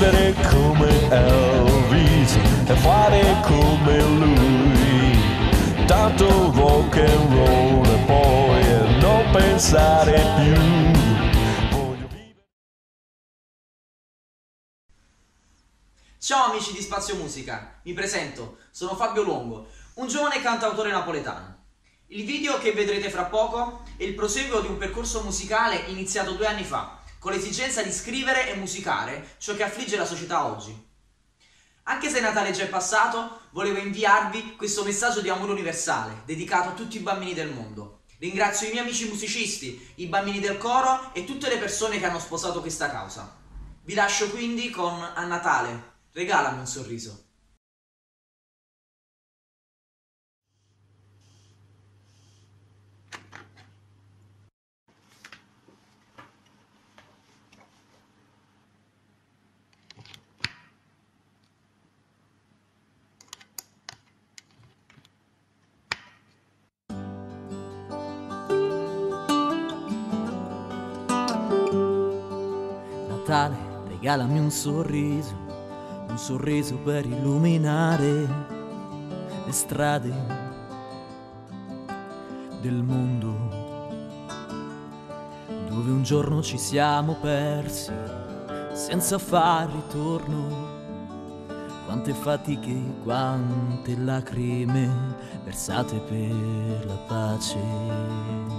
vivere come Elvis e fare come lui, tanto rock and roll e poi non pensare più. Ciao amici di Spazio Musica, mi presento, sono Fabio Longo, un giovane cantautore napoletano. Il video che vedrete fra poco è il proseguo di un percorso musicale iniziato 2 anni fa, con l'esigenza di scrivere e musicare ciò che affligge la società oggi. Anche se Natale già è passato, volevo inviarvi questo messaggio di amore universale, dedicato a tutti i bambini del mondo. Ringrazio i miei amici musicisti, i bambini del coro e tutte le persone che hanno sposato questa causa. Vi lascio quindi con A Natale, regalami un sorriso. Natale, regalami un sorriso per illuminare le strade del mondo, dove un giorno ci siamo persi senza far ritorno. Quante fatiche, quante lacrime versate per la pace.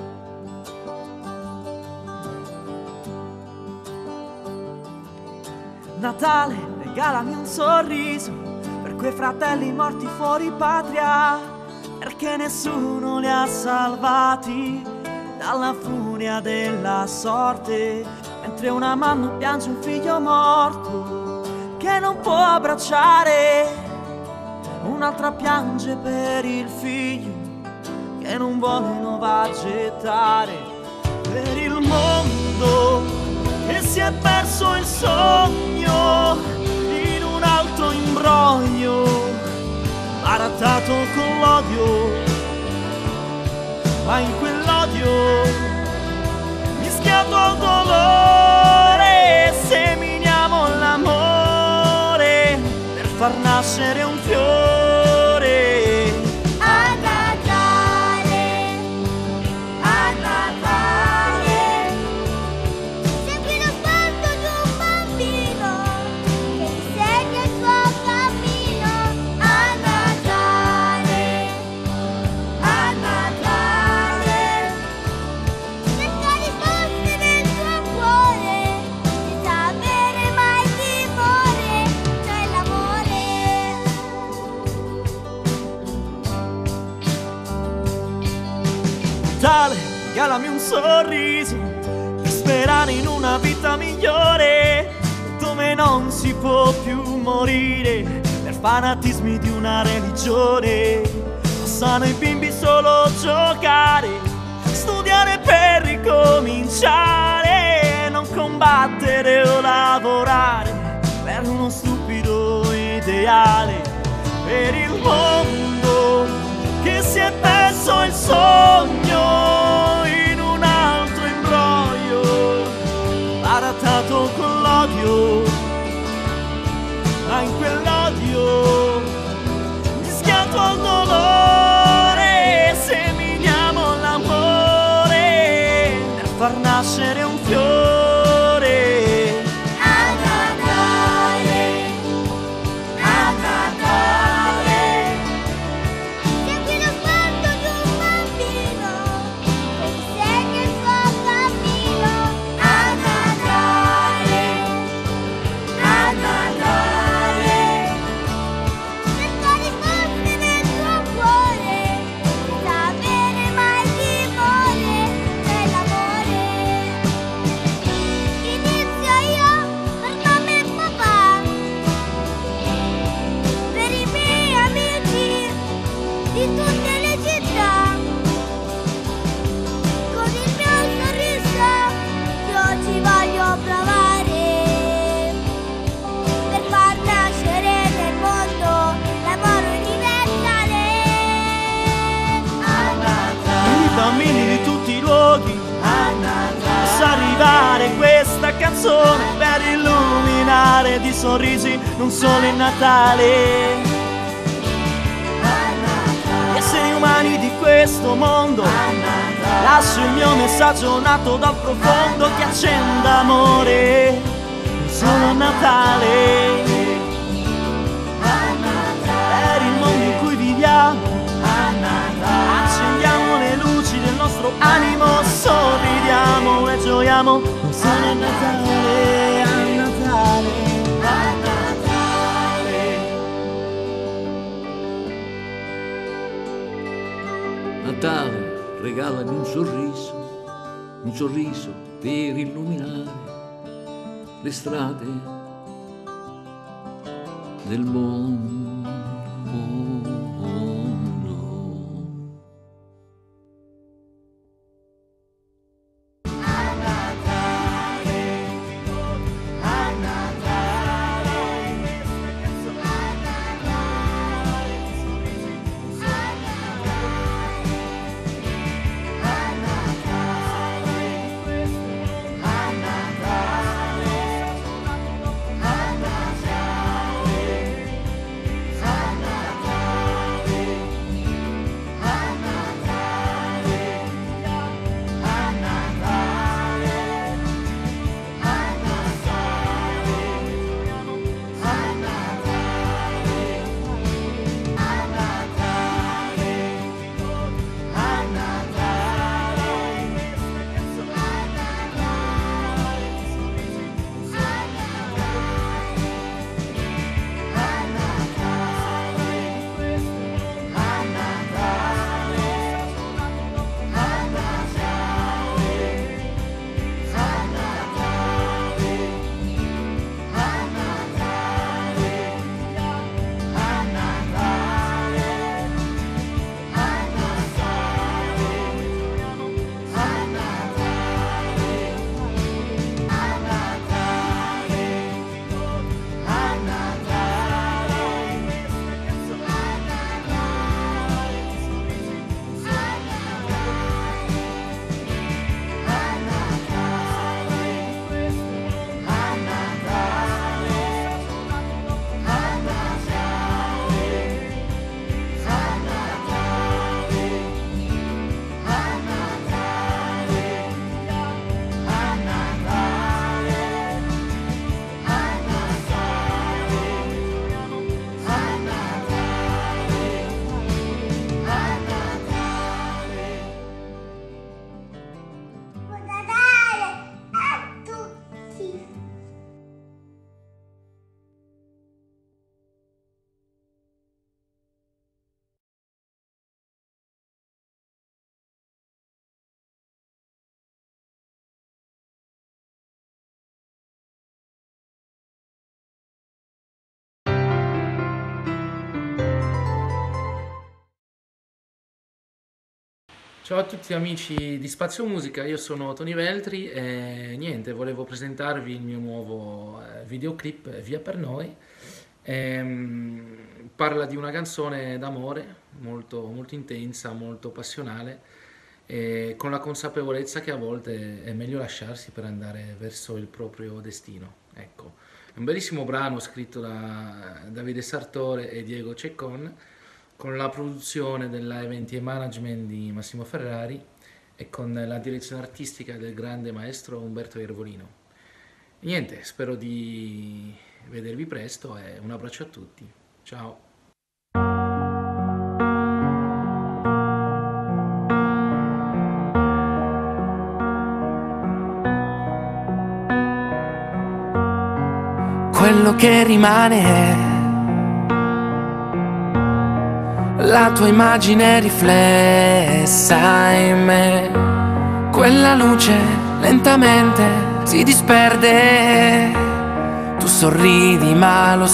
Natale, regalami un sorriso per quei fratelli morti fuori patria, perché nessuno li ha salvati dalla furia della sorte, mentre una mamma piange un figlio morto che non può abbracciare, un'altra piange per il figlio che non vuole nuova gettare, per il mondo che si è perso il sogno in un altro imbroglio, barattato con l'odio, ma in quell'odio mischiato al dolore seminiamo l'amore per far nascere un fiore. Natale, regalami un sorriso per sperare in una vita migliore, dove non si può più morire per fanatismi di una religione. Possano i bimbi solo giocare, studiare per ricominciare, non combattere o lavorare per uno stupido ideale, per il mondo che si è perso il sogno in un altro imbroglio, barattato con l'odio, ma in quell'odio mischiato al dolore seminiamo l'amore per far nascere un fiore. e di sorrisi, non solo il Natale. Gli esseri umani di questo mondo, lascio il mio messaggio nato dal profondo che accenda amore, non solo a Natale. Per il mondo in cui viviamo, accendiamo le luci del nostro animo, sorridiamo e gioiamo, non solo a Natale, a Natale, a Natale. Natale, regalami un sorriso per illuminare le strade del mondo. Ciao a tutti amici di Spazio Musica, io sono Tony Veltri e niente, volevo presentarvi il mio nuovo videoclip Via per noi. Parla di una canzone d'amore molto, molto intensa, molto passionale, con la consapevolezza che a volte è meglio lasciarsi per andare verso il proprio destino. Ecco, è un bellissimo brano scritto da Davide Sartore e Diego Ceccon, con la produzione della Eventi e Management di Massimo Ferrari e con la direzione artistica del grande maestro Umberto Iervolino. E niente, spero di vedervi presto e un abbraccio a tutti. Ciao! Quello che rimane è la tua immagine riflessa in me. Quella luce lentamente si disperde. Tu sorridi ma lo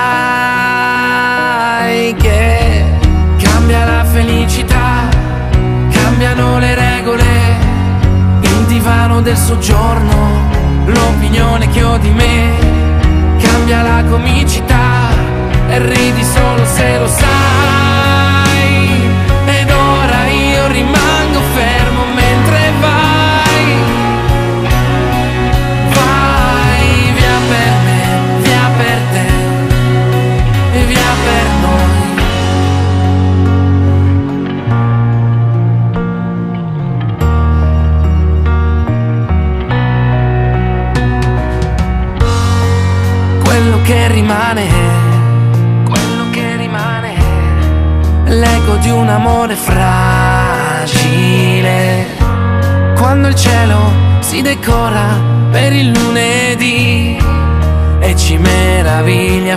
sai che cambia la felicità, cambiano le regole, il divano del soggiorno, l'opinione che ho di me. Cambia la comicità e ridi solo se lo sai. Ed ora io rimango fermo mentre vai. Vai via per me, via per che rimane, quello che rimane, l'eco di un amore fragile. Quando il cielo si decora per il lunedì e ci meraviglia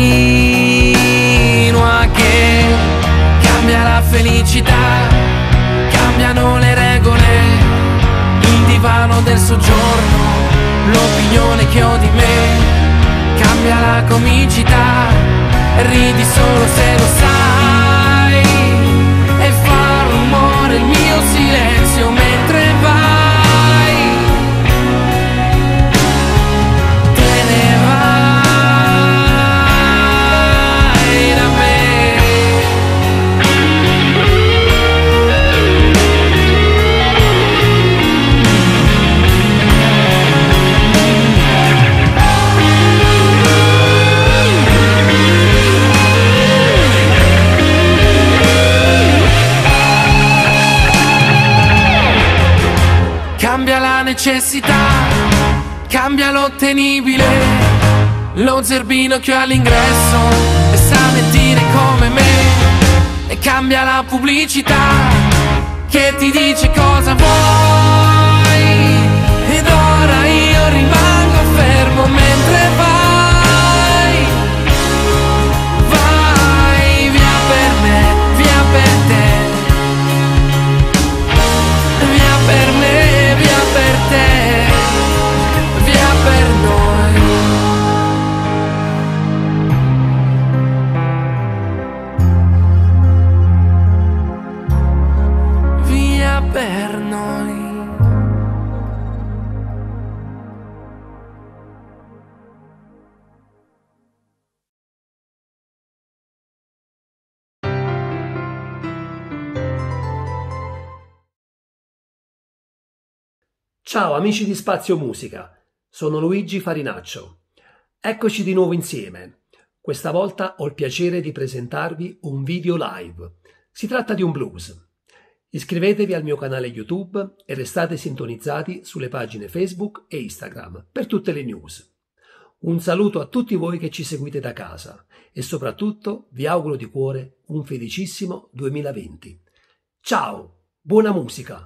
fino a che cambia la felicità, cambiano le regole, il divano del soggiorno, l'opinione che ho di me, cambia la comicità, ridi solo se lo sai, e fa rumore il mio silenzio mentre vai, te ne vai da me. Cambia la necessità, cambia l'ottenibile, lo zerbino che ho all'ingresso e sa mentire come me, e cambia la pubblicità che ti dice cosa vuoi, ed ora io rimango fermo mentre vai, vai via per me, via per te, via per me, via per te, via per noi. Via per noi. Ciao amici di Spazio Musica, sono Luigi Farinaccio. Eccoci di nuovo insieme. Questa volta ho il piacere di presentarvi un video live. Si tratta di un blues. Iscrivetevi al mio canale YouTube e restate sintonizzati sulle pagine Facebook e Instagram per tutte le news. Un saluto a tutti voi che ci seguite da casa e soprattutto vi auguro di cuore un felicissimo 2020. Ciao, buona musica!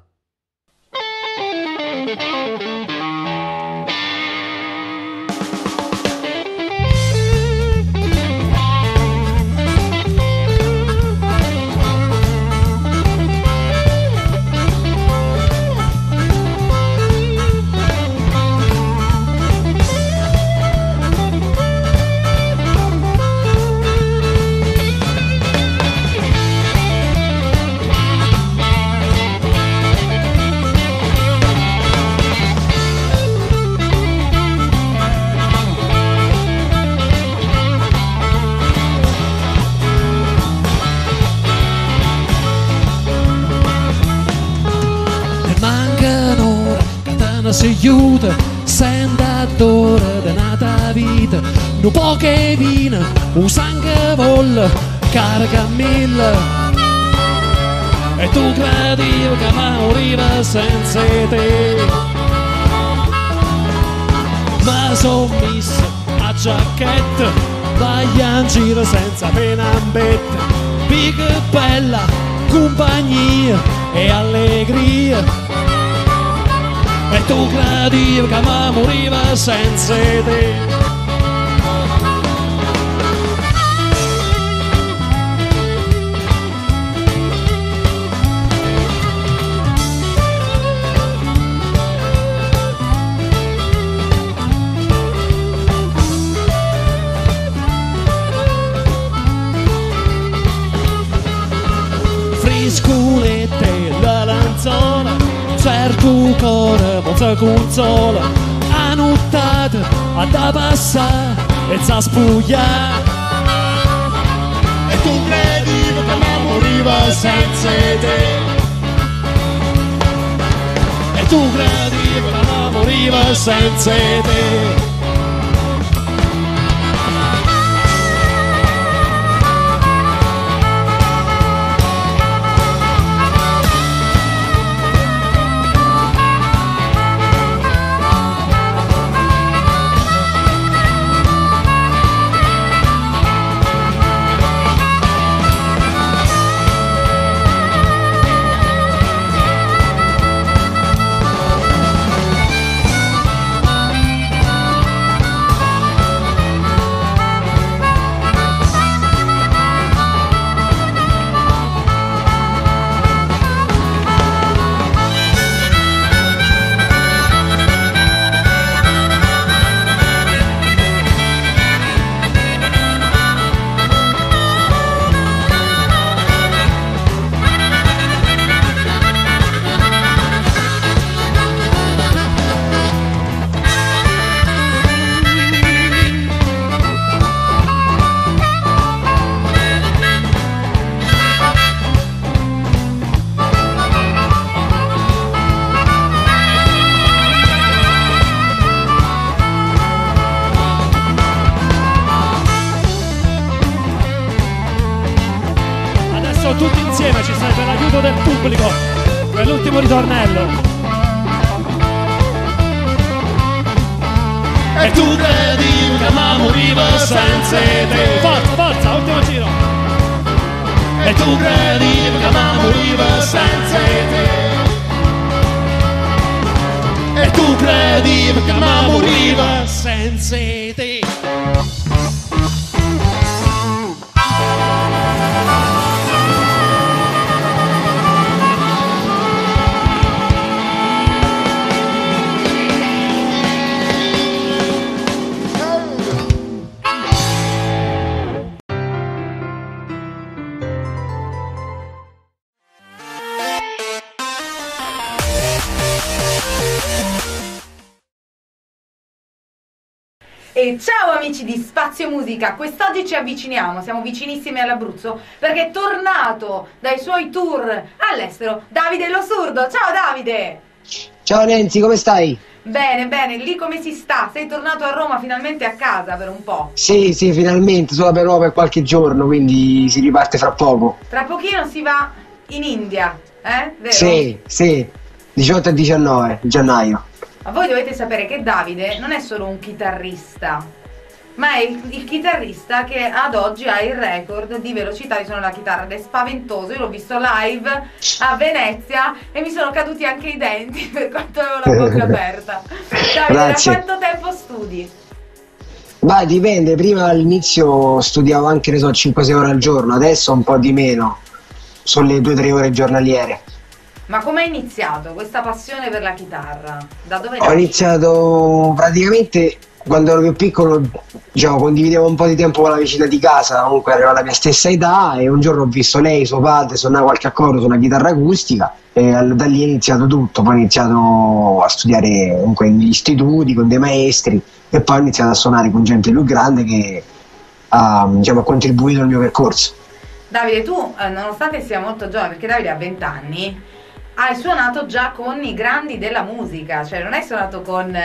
Si chiude, senta d'ora di nata vita, un po' che vino, un sangue volle, carica mille. E tu credivi che moriva senza te, ma son messo a giacchetta, vai in giro senza penambetta, pica bella, compagnia e allegria. E tu credivi che mi moriva senza te. Frisculette la lanzola, cerco cuore, mozza consola, a nottata, a da passare e a spugliare. E tu credivi che mi moriva senza te. E tu credivi che mi moriva senza te. insieme, ci stai per l'aiuto del pubblico, per l'ultimo ritornello. E tu credi che ma moriva senza te. Forza, forza, ultimo giro. E tu credi che ma moriva senza te. E tu credi che ma moriva senza te. E ciao amici di Spazio Musica, quest'oggi ci avviciniamo, siamo vicinissimi all'Abruzzo perché è tornato dai suoi tour all'estero Davide Lo Surdo. Ciao Davide! Ciao Nancy, come stai? Bene, bene, lì come si sta? Sei tornato a Roma finalmente a casa per un po'? Sì, finalmente, solo però per qualche giorno, quindi si riparte fra poco. Tra pochino si va in India, vero? Sì, 18 e 19 gennaio. Ma voi dovete sapere che Davide non è solo un chitarrista, ma è il chitarrista che ad oggi ha il record di velocità di suono della chitarra ed è spaventoso. Io l'ho visto live a Venezia e mi sono caduti anche i denti per quanto avevo la bocca aperta. Davide, Grazie. Da quanto tempo studi? Beh, dipende, prima all'inizio studiavo anche, ne so, 5-6 ore al giorno, adesso un po' di meno, sono le 2-3 ore giornaliere. Ma come hai iniziato questa passione per la chitarra? Da dove Ho nasce? iniziato praticamente quando ero più piccolo, diciamo, condividevo un po' di tempo con la vicina di casa, comunque aveva la mia stessa età, e un giorno ho visto lei, suo padre, suonare qualche accordo su una chitarra acustica e da lì è iniziato tutto. Poi ho iniziato a studiare comunque negli istituti con dei maestri e poi ho iniziato a suonare con gente più grande che ha, diciamo, ha contribuito al mio percorso. Davide, tu, nonostante sia molto giovane, perché Davide ha 20 anni, hai suonato già con i grandi della musica, cioè non hai suonato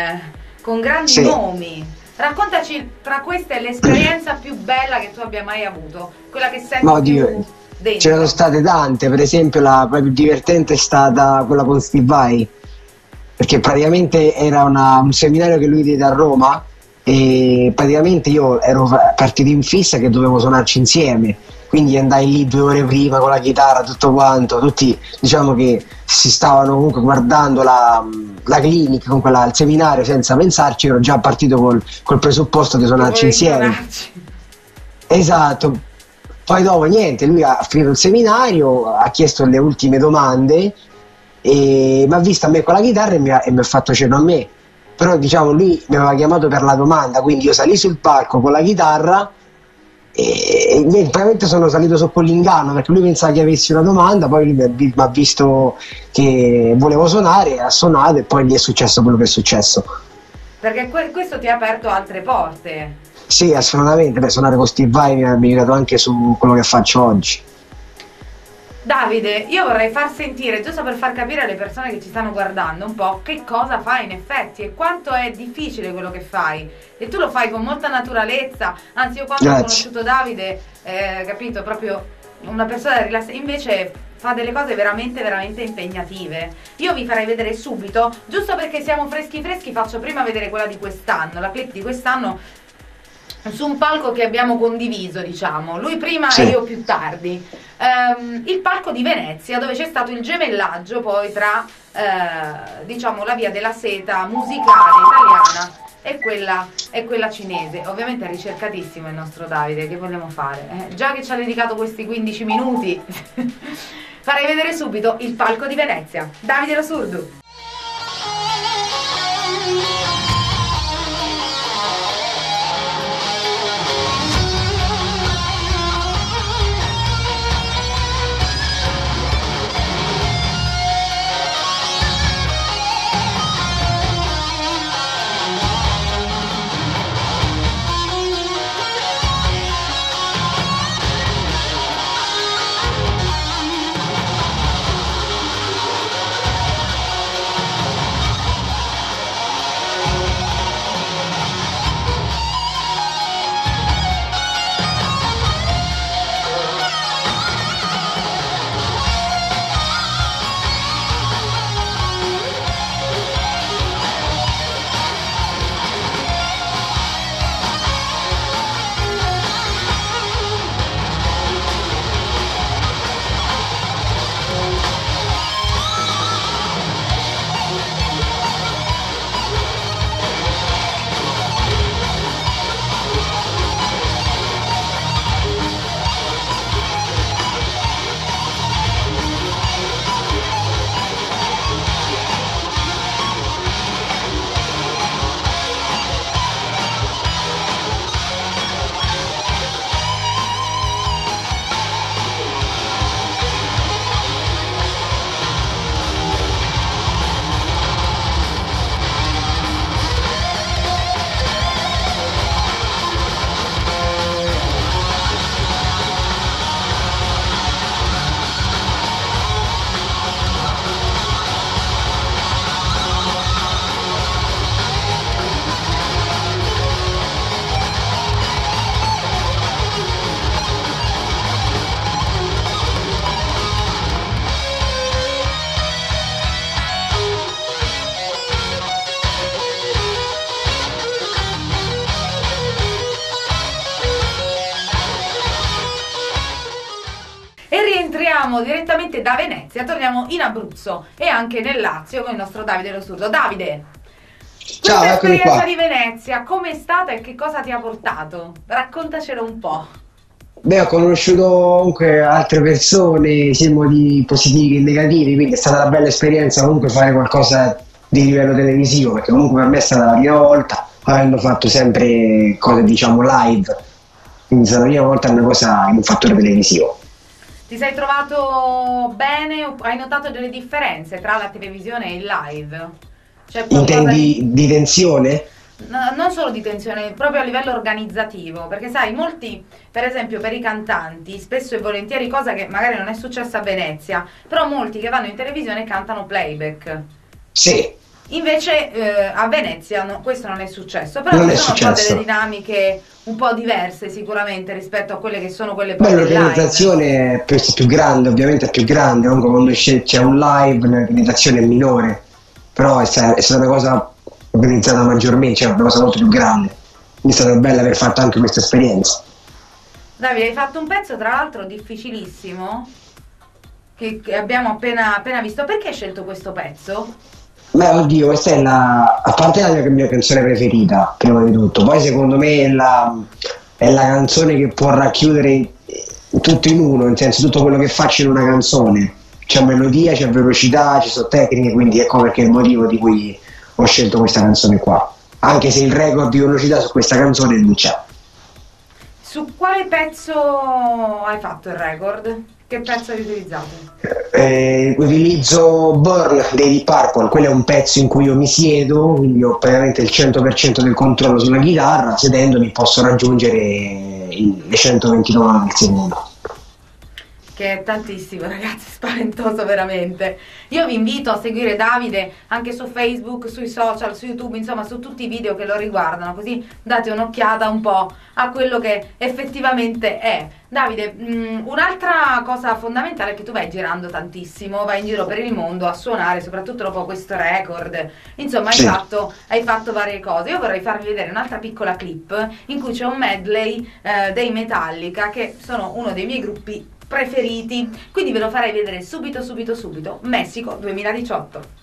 con grandi nomi. Raccontaci tra queste l'esperienza più bella che tu abbia mai avuto, quella che senti più dentro. Ce ne sono state tante, per esempio la più divertente è stata quella con Steve Vai, perché praticamente era un seminario che lui diede a Roma e praticamente io ero partito in fissa che dovevo suonarci insieme, quindi andai lì 2 ore prima con la chitarra, tutto quanto, tutti diciamo che si stavano comunque guardando la clinica, comunque il seminario senza pensarci, ero già partito col presupposto di suonarci insieme. Esatto. Poi dopo niente, lui ha finito il seminario, ha chiesto le ultime domande e mi ha visto a me con la chitarra e mi ha fatto cenno a me. Però diciamo lui mi aveva chiamato per la domanda, quindi io salì sul palco con la chitarra e veramente sono salito sotto l'inganno perché lui pensava che avessi una domanda, poi lui mi ha visto che volevo suonare, ha suonato e poi gli è successo quello che è successo. Perché questo ti ha aperto altre porte. Sì, assolutamente. Beh, suonare con Steve Vai mi ha aiutato anche su quello che faccio oggi. Davide, io vorrei far sentire, giusto per far capire alle persone che ci stanno guardando un po' che cosa fai in effetti e quanto è difficile quello che fai. E tu lo fai con molta naturalezza, anzi io quando ho conosciuto Davide, capito, proprio una persona rilassata, invece fa delle cose veramente veramente impegnative. Io vi farei vedere subito, giusto perché siamo freschi, faccio prima vedere quella di quest'anno, la clip di quest'anno, su un palco che abbiamo condiviso, diciamo, lui prima e io più tardi, il palco di Venezia, dove c'è stato il gemellaggio poi tra diciamo la via della seta musicale italiana e quella cinese. Ovviamente è ricercatissimo il nostro Davide, che vogliamo fare? Già che ci ha dedicato questi 15 minuti farei vedere subito il palco di Venezia. Davide Lo Surdo. torniamo direttamente da Venezia, torniamo in Abruzzo e anche nel Lazio con il nostro Davide Lo Sturzo. Davide, Ciao, questa eccomi esperienza qua. di Venezia, com'è stata e che cosa ti ha portato? Raccontacelo un po'. Beh, ho conosciuto comunque altre persone, sia in modi positivi che negativi, quindi è stata una bella esperienza comunque fare qualcosa di livello televisivo, perché comunque per me è stata la prima volta, avendo fatto sempre cose diciamo live, quindi è stata la prima volta una cosa in un fattore televisivo. Ti sei trovato bene o hai notato delle differenze tra la televisione e il live? C'è qualcosa Intendi di tensione? non solo di tensione, proprio a livello organizzativo, perché sai, molti, per esempio per i cantanti, spesso e volentieri, cosa che magari non è successa a Venezia, però molti che vanno in televisione cantano playback. Sì. Invece a Venezia questo non è successo, però Non ci è sono un po' successo. delle dinamiche un po' diverse sicuramente rispetto a quelle che sono quelle Beh, poi del live. l'organizzazione è più grande, ovviamente è più grande, comunque quando c'è un live l'organizzazione è minore, però è stata una cosa organizzata maggiormente, cioè una cosa molto più grande. Mi è stata bella aver fatto anche questa esperienza. Davide, hai fatto un pezzo tra l'altro difficilissimo che abbiamo appena visto. Perché hai scelto questo pezzo? Beh, oddio, questa è a parte la mia canzone preferita, prima di tutto, poi secondo me è la canzone che può racchiudere tutto in uno, nel senso tutto quello che faccio in una canzone. C'è melodia, c'è velocità, ci sono tecniche, quindi ecco perché è il motivo di cui ho scelto questa canzone qua. Anche se il record di velocità su questa canzone non c'è. Su quale pezzo hai fatto il record? Che pezzo hai utilizzato? Utilizzo Burn dei Deep Purple, quello è un pezzo in cui io mi siedo, quindi ho praticamente il 100% del controllo sulla chitarra, sedendomi posso raggiungere le 129 al secondo. Che è tantissimo, ragazzi, spaventoso veramente. Io vi invito a seguire Davide anche su Facebook, sui social, su YouTube, insomma su tutti i video che lo riguardano, così date un'occhiata un po' a quello che effettivamente è. Davide, un'altra cosa fondamentale è che tu vai girando tantissimo, vai in giro per il mondo a suonare, soprattutto dopo questo record. Insomma, Sì. hai fatto varie cose. Io vorrei farvi vedere un'altra piccola clip in cui c'è un medley dei Metallica, che sono uno dei miei gruppi preferiti, quindi ve lo farei vedere subito, Messico 2018.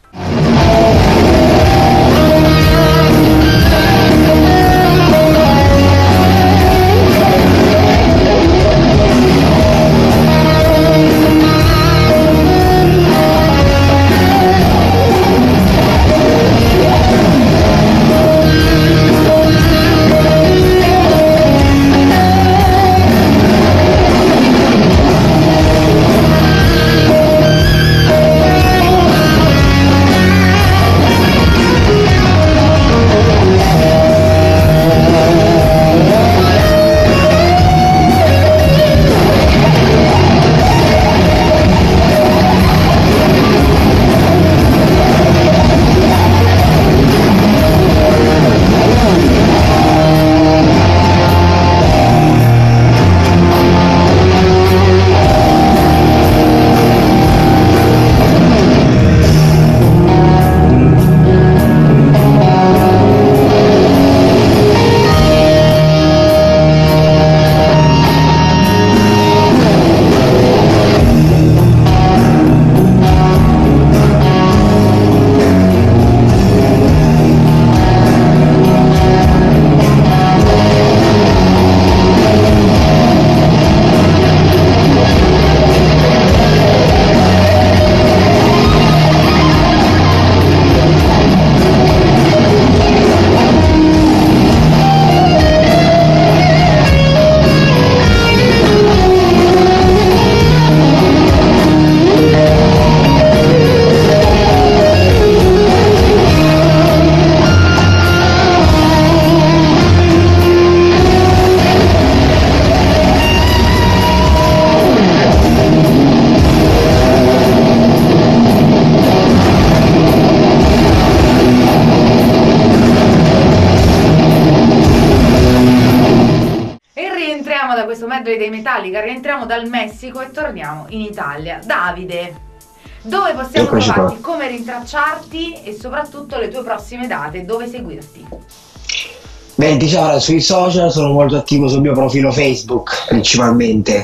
Dei Metallica, rientriamo dal Messico e torniamo in Italia. Davide, dove possiamo Eccoci trovarti, qua. come rintracciarti e soprattutto le tue prossime date, dove seguirti? Beh, diciamo, sui social sono molto attivo sul mio profilo Facebook principalmente.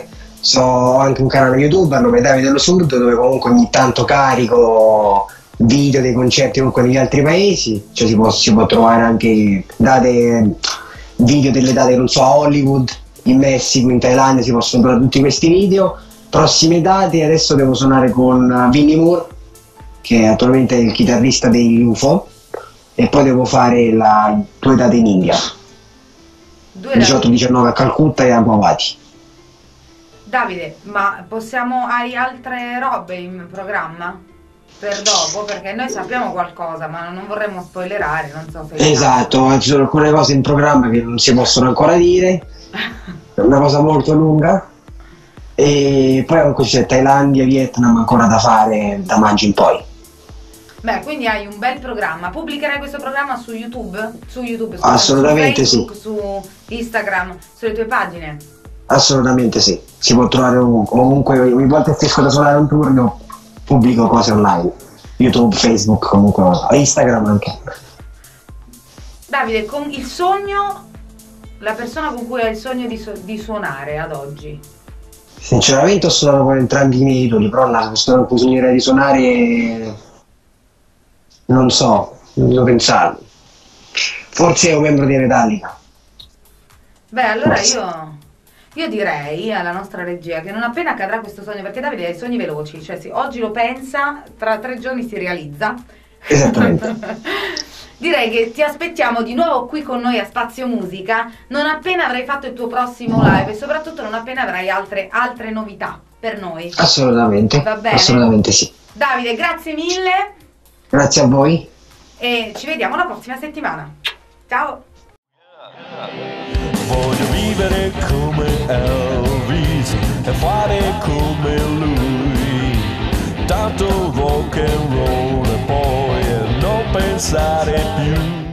Ho anche un canale YouTube a nome Davide dello Sud, dove comunque ogni tanto carico video dei concerti comunque negli altri paesi, cioè si può trovare anche video delle date, non so, a Hollywood, in Messico, in Thailandia, si possono trovare tutti questi video. Prossime date, adesso devo suonare con Vinnie Moore, che attualmente è il chitarrista dei UFO, e poi devo fare 2 date in India, 18-19 a Calcutta e a Guwahati. Davide, ma hai altre robe in programma per dopo? Perché noi sappiamo qualcosa, ma non vorremmo spoilerare, non so se... Esatto, ci sono alcune cose in programma che non si possono ancora dire, è una cosa molto lunga, e poi comunque c'è Thailandia, Vietnam ancora da fare da maggio in poi. Beh, quindi hai un bel programma. Pubblicherai questo programma su YouTube? Assolutamente su Facebook, sì. Su Instagram, sulle tue pagine? Assolutamente sì, si può trovare comunque ogni volta che riesco da suonare un turno pubblico cose online, YouTube, Facebook, comunque Instagram anche. Davide, con il sogno, la persona con cui hai il sogno di suonare ad oggi? Sinceramente ho suonato con entrambi i miei idoli, però la persona con cui sognerei di suonare non so, non devo pensarlo. Forse è un membro di Metallica. Beh, allora io direi alla nostra regia che non appena accadrà questo sogno, perché Davide ha i sogni veloci, cioè oggi lo pensa, tra 3 giorni si realizza. Esattamente. Direi che ti aspettiamo di nuovo qui con noi a Spazio Musica, non appena avrai fatto il tuo prossimo live e soprattutto non appena avrai altre novità per noi. Assolutamente. Va bene? Assolutamente sì. Davide, grazie mille. Grazie a voi. E ci vediamo la prossima settimana. Ciao. Voglio vivere come Elvis e fare come lui, tanto rock and roll e poi non pensare più